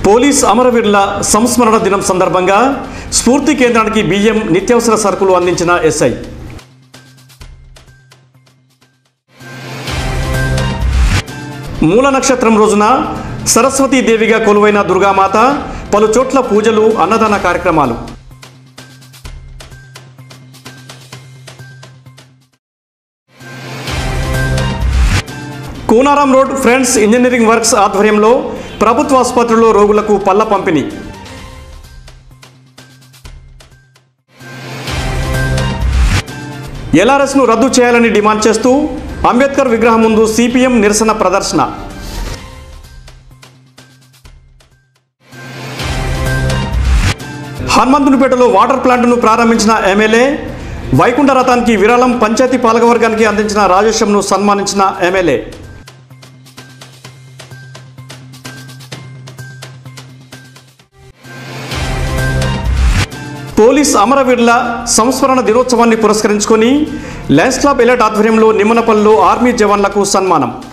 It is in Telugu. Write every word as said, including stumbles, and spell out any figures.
పోలీస్ అమరవీరుల సంస్మరణ దినం సందర్భంగా స్ఫూర్తి కేంద్రానికి బియ్యం నిత్యావసర సరుకులు అందించిన ఎస్ఐ. మూల నక్షత్రం రోజున సరస్వతీ దేవిగా కొలువైన దుర్గామాత పలు చోట్ల పూజలు, అన్నదాన కార్యక్రమాలు. Kunaram road friends engineering works ఆధ్వర్యంలో ప్రభుత్వ ఆసుపత్రుల్లో రోగులకు పళ్ల పంపిణీ. ఎల్ఆర్ఎస్ను రద్దు చేయాలని డిమాండ్ చేస్తూ అంబేద్కర్ విగ్రహం ముందు సిపిఎం నిరసన ప్రదర్శన. హనుమంతునిపేటలో వాటర్ ప్లాంట్ను ప్రారంభించిన ఎమ్మెల్యే. వైకుంఠ రథానికి విరాళం పంచాయతీ పాలకవర్గానికి అందించిన రాజేశంను సన్మానించిన ఎమ్మెల్యే. పోలీస్ అమరవీరుల సంస్మరణ దినోత్సవాన్ని పురస్కరించుకొని లయన్స్ క్లబ్ ఎలర్ట్ ఆధ్వర్యంలో నిమ్మనపల్లిలో ఆర్మీ జవాన్లకు సన్మానం.